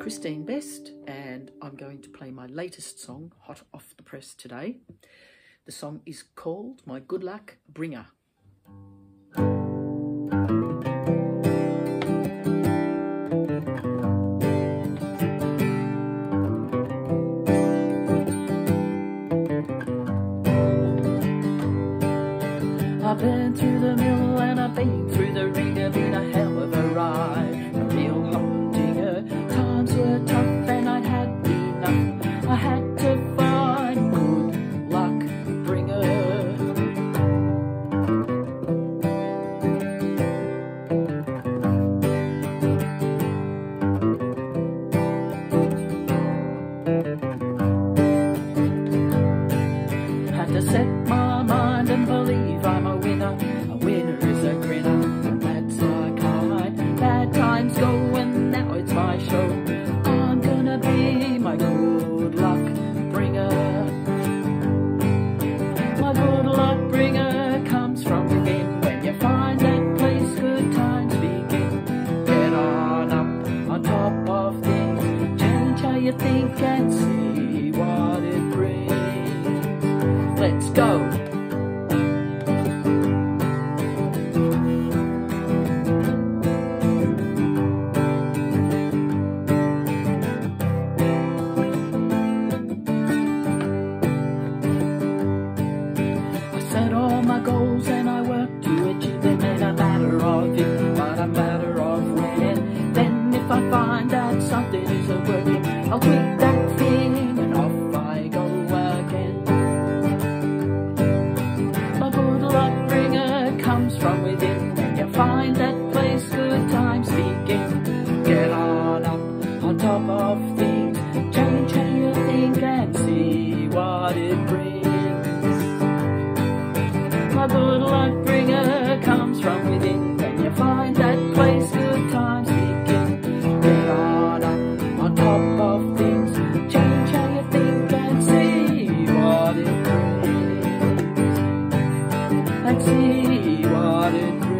Kristine Best, and I'm going to play my latest song, hot off the press today. The song is called My Good Luck Bringer. I've been through the mill and I've been through the wringer, been a hell of a ride, a real humdinger. Times were tough and I'd had enough. I had to find good luck bringer. Had to set my mind and believe I'm a winner. A winner is a grinner. That's like kind. Bad times go and now it's my show. I'm gonna be my good luck bringer. My good luck bringer comes from within. When you find that place, good times begin. Get on up on top of things. Change how you think and see what it brings. Let's go. Set all my goals and I work to achieve them, in a matter of if, but a matter of when. Then if I find that something isn't working, I'll tweak that thing and off I go again. My good luck bringer comes from within. When you find that place, good times begin. Get on up on top of things. Change how you think and see what it brings. My good luck bringer comes from within. When you find that place, good times begin. Get on up on top of things. Change how you think and see what it brings. And see what it brings.